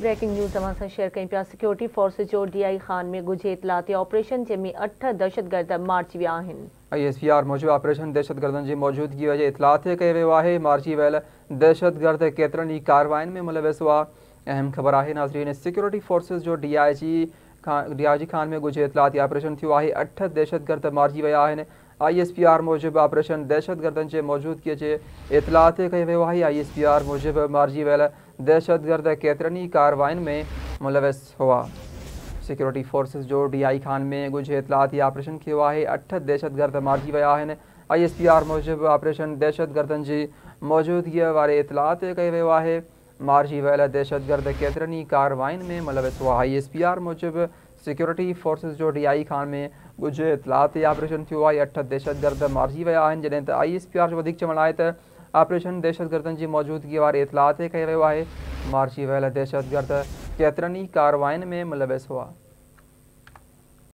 Breaking news तव्हां सां share कयूं पिया। सिक्योरिटी फोर्सिस जो DI खान में ॻुझे इतलाती ऑपरेशन जंहिंमें 8 दहशतगर्द मारिजी विया आहिनि। ISPR मूजिबि ऑपरेशन दहशतगर्दनि जी मौजूदगी वजह इतलात कयो वियो आहे। मारिजी वियल दहशतगर्द केतिरनि ई कार्रवाइनि में मुलविस हुआ। अहम ख़बर आहे नाज़रीन, सिक्योरिटी फोर्सिस जो DIG खान में ॻुझे इतलाती ऑपरेशन थियो आहे। 8 दहशतगर्द मारिजी विया आहिनि। ISPR मूजिबि ऑपरेशन दहशतगर्दनि जे मौजूदगीअ जे इतलात कयो वियो आहे। ISPR मूजिबि मारिजी वियल दहशतगर्द केतिरनि ई कार्रवाइनि में मुलविस हुआ। सिक्योरिटी फोर्सिस जो DI खान में ॻुझे इतलाती ऑपरेशन कयो आहे। 8 दहशतगर्द मारिजी विया आहिनि। ISPR मूजिबि ऑपरेशन दहशतगर्दनि जी मौजूदगीअ वारे इतलात कयो वियो आहे। मारिजी वियल दहशतगर्द केतिरनि ई कार्रवाइनि में मुलविस हुआ। ISPR मूजिबि सिक्योरिटी फोर्सिस जो DI खान में ॻुझे इतलाती ऑपरेशन थियो आहे। 8 दहशतगर्द मारिजी विया आहिनि, जॾहिं त ISPR जो वधीक चवणु आहे त ऑपरेशन दहशतगर्दनि जी मौजूदगीअ वारे इतलात कयो वियो आहे। मारिजी वियल दहशतगर्द केतिरनि ई कार्रवाइनि में मुलविस हुआ।